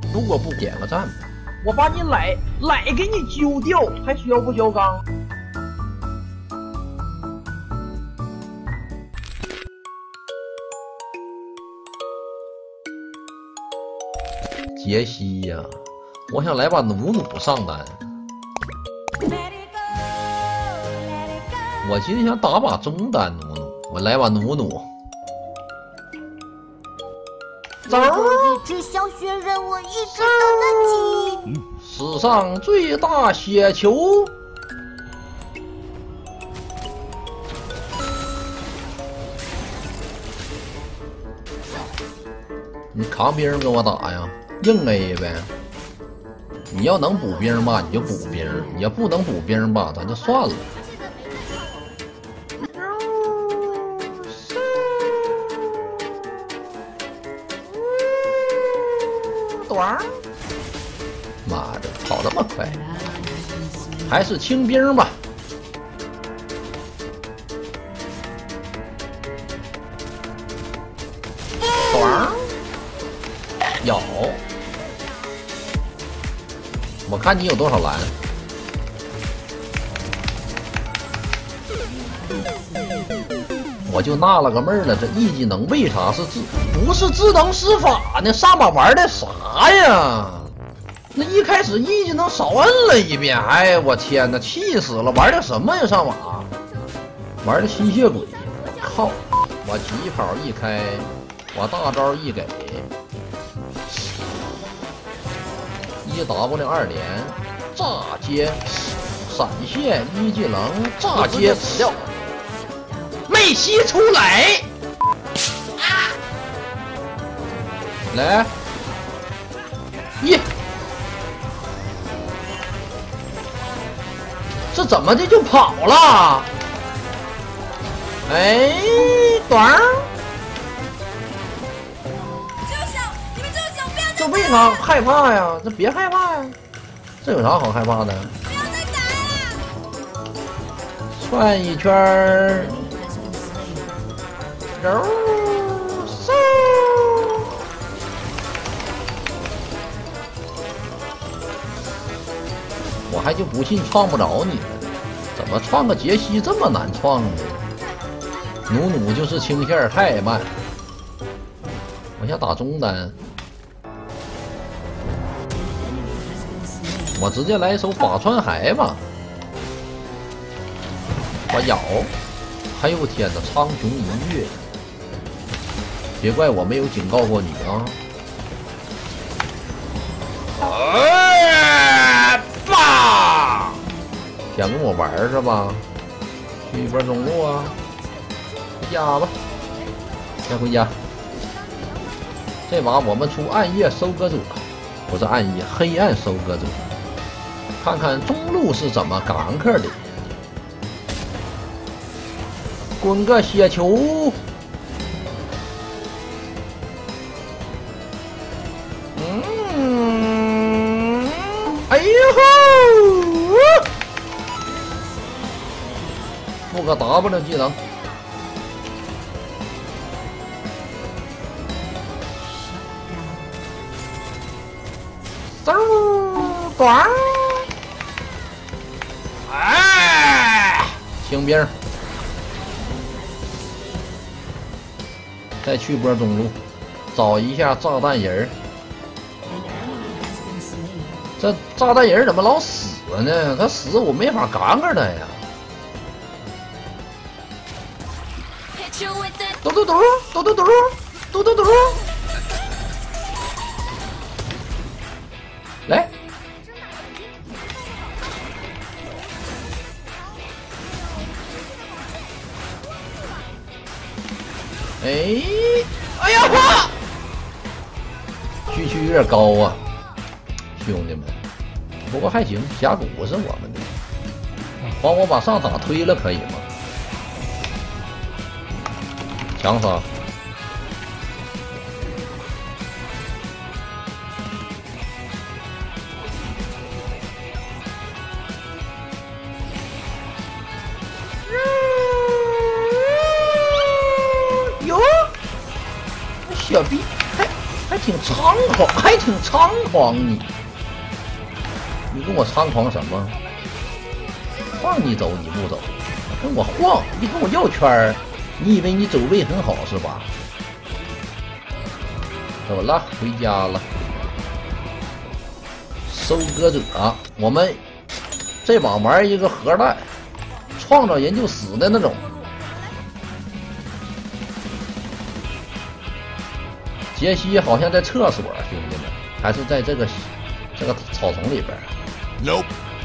如果不点个赞吧， 我把你奶给你揪掉，还需不需要钢？ 杰西呀，我想来把努努上单。我今天想打把中单努努，我来把努努。 走！一只小雪人，我一直等着你。 史上最大雪球。你扛兵跟我打呀，硬 A 呗。你要能补兵吧，你就补兵；你要不能补兵吧，咱就算了。妈的，跑那么快，还是清兵吧。有，我看你有多少蓝。我就纳了个闷了，这 E 技能为啥是不是智能施法呢？上把玩的啥呀？那一开始 E 技能少摁了一遍，哎，我天哪，气死了！玩的什么呀？上把玩的吸血鬼，我靠！我疾跑一开，我大招一给，1W2连炸接闪现1技能炸接死掉。没吸出来，来这怎么的就跑了？哎，短儿，这为啥害怕呀？这别害怕呀，这有啥好害怕的？ 不要再打了！ 转一圈儿。揉嗖，我还就不信创不着你了，怎么创个杰西这么难创呢？努努就是清线太慢，我想打中单，我直接来一手法穿海吧，我咬。哎呦天哪！苍穹一跃，别怪我没有警告过你啊！爸，想跟我玩是吧？去一波中路啊！回家吧，先回家。这把我们出暗夜收割者，不是暗夜，黑暗收割者，看看中路是怎么gank的。滚个血球！哎呦吼！附个 W 技能，嗖短，哎，清兵。再去波中路，找一下炸弹人儿。这炸弹人怎么老死呢？他死我没法gank他呀！嘟嘟嘟嘟嘟嘟嘟嘟嘟，来！哎呀哇！区区有点高啊，兄弟们。不过还行，峡谷是我们的，帮我把上塔推了可以吗？强杀！小逼还挺挺猖狂，还挺猖狂你跟我猖狂什么？放你走你不走，跟我晃，你跟我绕圈儿，你以为你走位很好是吧？走了，回家了。收割者，我们这把玩一个核弹，创造人就死的那种。杰西好像在厕所，兄弟们，还是在这个草丛里边。 Nope。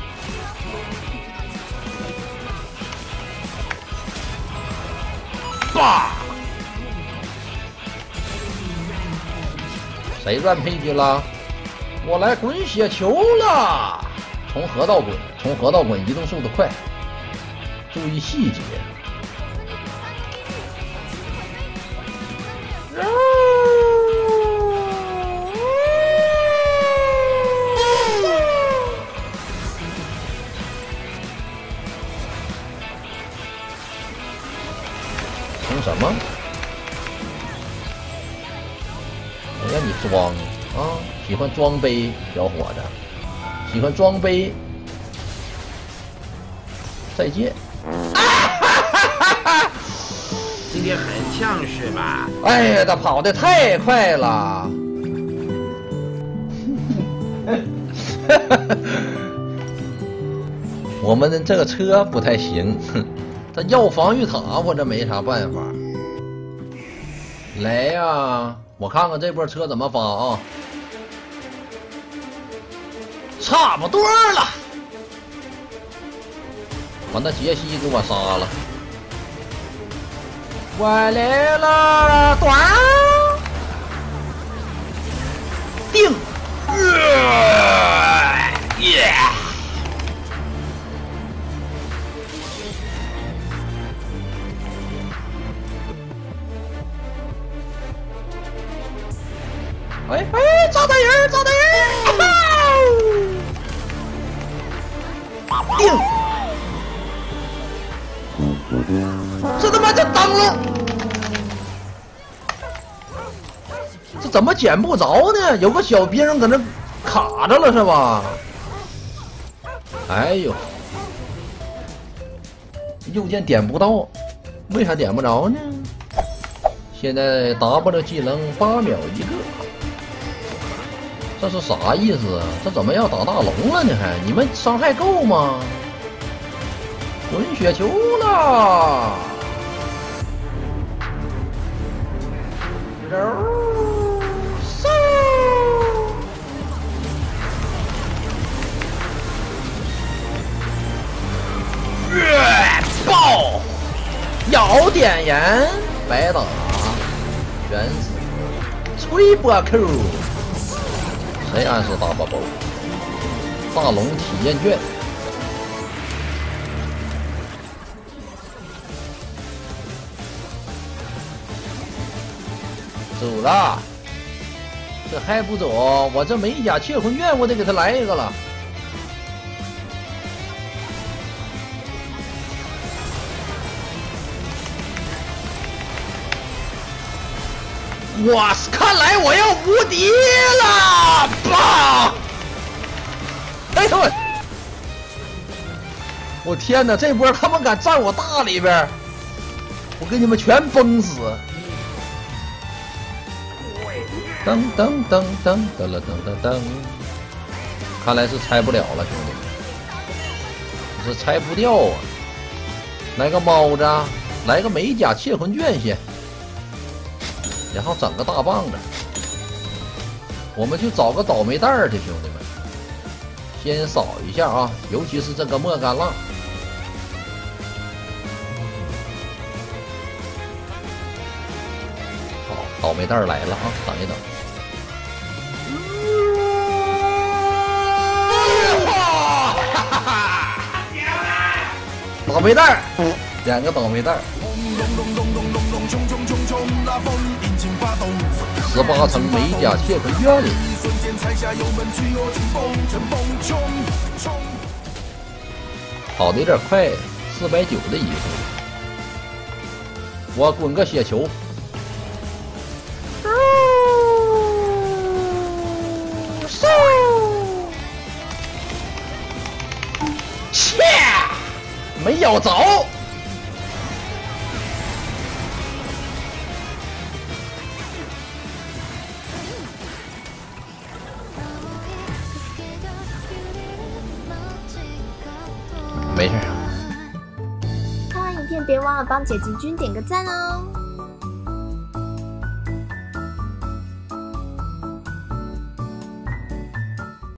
爸，谁乱配去了？我来滚雪球了！从河道滚，从河道滚，移动速度快，注意细节。从什么？我让你装啊！喜欢装杯，小伙子，喜欢装杯。再见。 今天很呛是吧？ 哎呀，他跑得太快了。我们的这个车不太行，他要防御塔，我这没啥办法。来呀，我看看这波车怎么发啊！差不多了，把那杰西给我杀了。我来了，短定，哎哎，炸弹人，炸弹人，定，这他妈就当了，这怎么捡不着呢？有个小兵搁那卡着了是吧？哎呦，右键点不到，为啥点不着呢？现在 W 技能8秒一个。这是啥意思啊？这怎么要打大龙了呢？还你们伤害够吗？滚雪球了！爆！咬点燃，白打，全死，吹波扣。谁暗示大宝宝？大龙体验券。走了，这还不走？我这美甲窃魂卷，我得给他来一个了。哇，看来我要无敌了！吧！哎呦我天哪！这波他们敢站我大里边，我给你们全崩死！噔噔噔噔噔了噔噔噔，看来是拆不了了，兄弟们，是拆不掉啊！来个猫子，来个美甲窃魂卷先。然后整个大棒子，我们去找个倒霉蛋儿去，兄弟们，先扫一下啊，尤其是这个莫甘浪。好，倒霉蛋儿来了啊，等一等。倒霉蛋儿，2个倒霉蛋儿。18层美甲窃魂卷，跑得有点快，490的衣服。我滚个雪球， 没咬着。没事。 看完影片别忘了帮姐姐君点个赞哦。